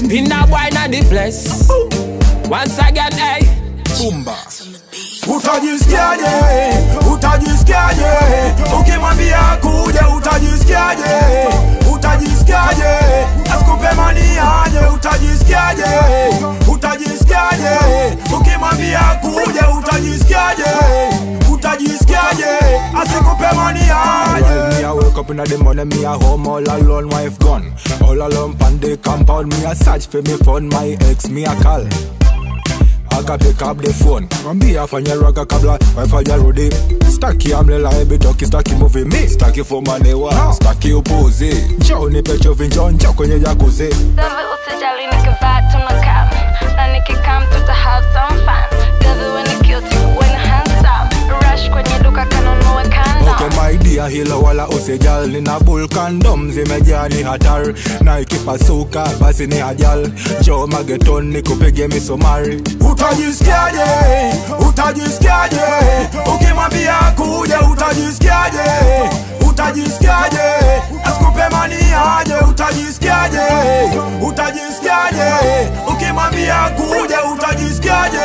Pinda Bway na the place. Once again, hey. Bumba. Utajiskiaje, utajiskiaje, ukimwambia akuje utajiskiaje, utajiskiaje, asikupe maniajeee, utajiskiaje, utajiskiaje, ukimwambia akuje utajiskiaje, utajiskiaje, asikupe maniajeee. Me I wake up in the morning, me a home all alone, wife gone, all alone pan the compound, me a search for me phone, my ex me a call. Akapick up the phone, mwambia afanye haraka kabla hajarudi. Staki Mlela Ebitoke, staki movie me, staki fumaniwa, staki upuuzi. Njoo unipe chumvi, njoo kwenye jackoozi. Devi usijali, nikivaa nakam, na nikikam tuta have some fun. Devi when you cute, when handsome, rush kwenye duka kanunue kanda. Okay my dear, hilo wala usijali, nina bull condom zimejaa ni hatari, na ikipasuka basi ni ajali. Njoo mageton nikupige misumari. Utajiskiaje, utajiskiaje, ukimwambia akuje utajiskiaje, utajiskiaje, asikupe maniajeee, utajiskiaje, utajiskiaje, ukimwambia akuje utajiskiaje,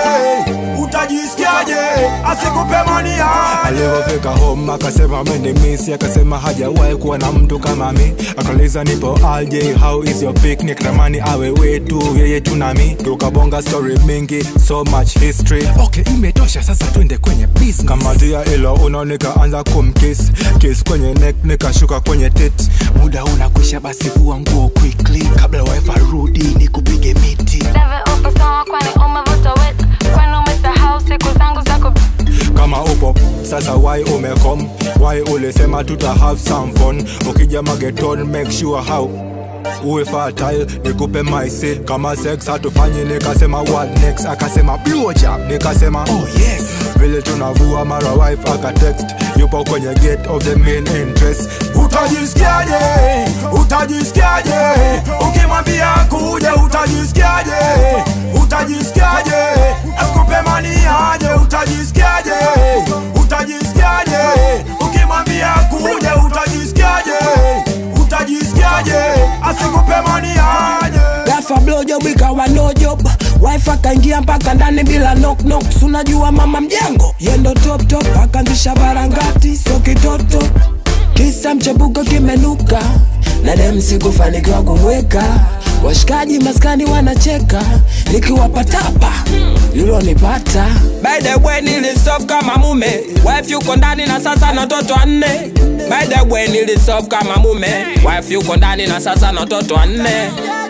utajiskiaje, asikupe maniajeee. Alipofika home akasema amenimisi, akasema hajawahi kuwa na mtu kama mi. Akauliza nipo aje, how is your picnic, namani awe wetu yeye tunami. Tukabonga story mingi, so much history. Okay imetosha sasa twende kwenye business. Kama dia ilo unaonika anza kumkiss, kiss kwenye neck nikashuka kwenye tit. Muda unakwisha basi vua nguo quickly, kabla wife arudi nikupige miti. Devi uko sawa kwani umevuta wet, kwani umesahau siku zangu zako. Kama upo sasa why umekom, why ulisema tuta have some fun. Ukija mageton make sure how uwe fertile, nikupe my seed. Kama sex hatufanye nikasema what next, akasema blowjob, nikasema oh yes. Vile tunavua mara wife akatext, yupo kwenye gate of the main entrance. Utajiskiaje, utajiskiaje, ukimwambia akuje utajiskiaje, utajiskiaje, asikupe maniajeee, utajiskiaje, utajiskiaje, ukimwambia akuje utajiskiaje, utajiskiaje, asikupe maniajeee. Gafa blow job ikawa no job, wife akaingia mpaka ndani bila knock knock. Unajua mama mjengo yendo top top, akaanzisha barangati so kitoto, kisa mchepuko kimenuka, na dem sikufanikiwa kumweka. Washikaji maskani wanacheka, nikiwapatapa yulonipata. By the way nilisoft kama mume, wife yuko ndani na sasa na watoto 4. By the way nilisoft kama mume, wife yuko ndani na sasa na watoto 4.